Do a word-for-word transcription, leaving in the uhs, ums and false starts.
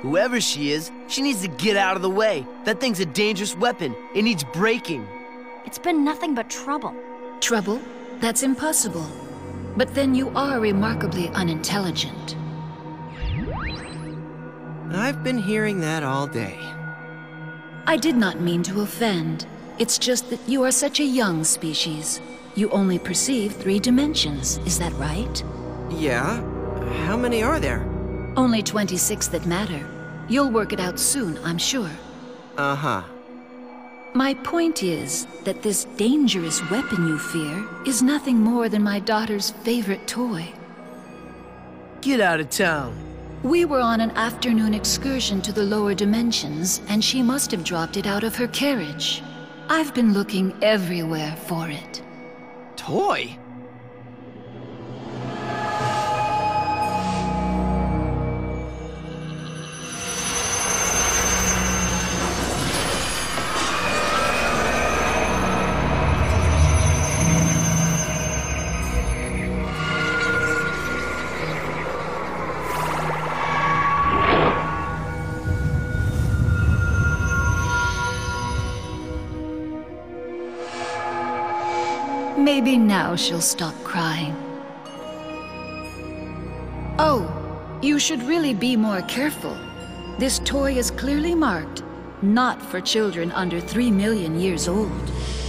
Whoever she is, she needs to get out of the way. That thing's a dangerous weapon. It needs breaking. It's been nothing but trouble. Trouble? That's impossible. But then you are remarkably unintelligent. I've been hearing that all day. I did not mean to offend. It's just that you are such a young species. You only perceive three dimensions, is that right? Yeah? How many are there? Only twenty-six that matter. You'll work it out soon, I'm sure. Uh-huh. My point is that this dangerous weapon you fear is nothing more than my daughter's favorite toy. Get out of town. We were on an afternoon excursion to the lower dimensions, and she must have dropped it out of her carriage. I've been looking everywhere for it. Toy? Maybe now she'll stop crying. Oh, you should really be more careful. This toy is clearly marked, not for children under three million years old.